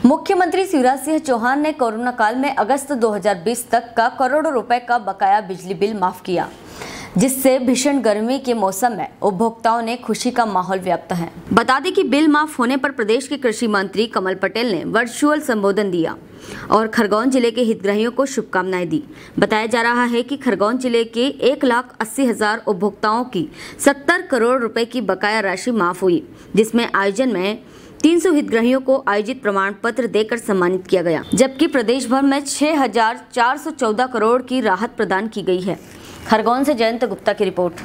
मुख्यमंत्री शिवराज सिंह चौहान ने कोरोना काल में अगस्त 2020 तक का करोड़ों रुपए का बकाया बिजली बिल माफ किया, जिससे भीषण गर्मी के मौसम में उपभोक्ताओं ने खुशी का माहौल व्यक्त है। बता दें कि बिल माफ होने पर प्रदेश के कृषि मंत्री कमल पटेल ने वर्चुअल संबोधन दिया और खरगोन जिले के हितग्राहियों को शुभकामनाएं दी। बताया जा रहा है कि खरगोन जिले के 1,80,000 उपभोक्ताओं की 70 करोड़ रुपए की बकाया राशि माफ हुई, जिसमें आयोजन में 300 हितग्राहियों को आयोजित प्रमाण पत्र देकर सम्मानित किया गया, जबकि प्रदेश भर में 6,414 करोड़ की राहत प्रदान की गई है। खरगोन से जयंत गुप्ता की रिपोर्ट।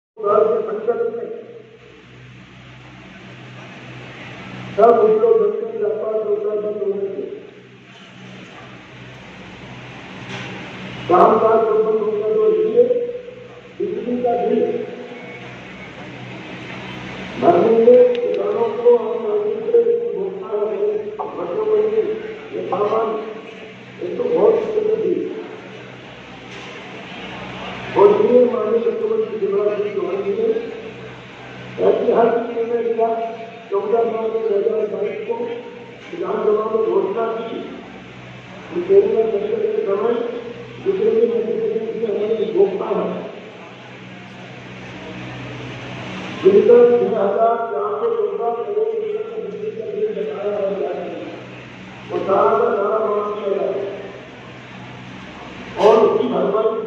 और ये माननीय मुख्यमंत्री शिवराज सिंह चौहान जी ने ऐतिहासिक निर्णय लिया। 14 मार्च 2022 को विधानसभा में घोषणा की कि केंद्र सरकार के समय दूसरे के मध्य प्रदेश में हमारे उपभोक्ता है जिनका 6,414 करोड़ रुपये का बिजली का बिल बकाया हो गया है, वो सारा माफ किया है और उसकी भरपाई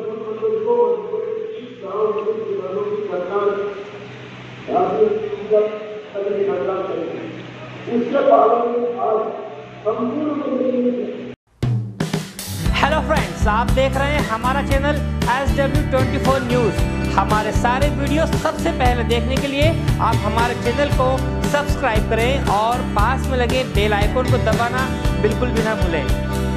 हेलो फ्रेंड्स, आप देख रहे हैं हमारा चैनल SW24 न्यूज़। हमारे सारे वीडियो सबसे पहले देखने के लिए आप हमारे चैनल को सब्सक्राइब करें और पास में लगे बेल आइकन को दबाना बिल्कुल भी ना भूलें।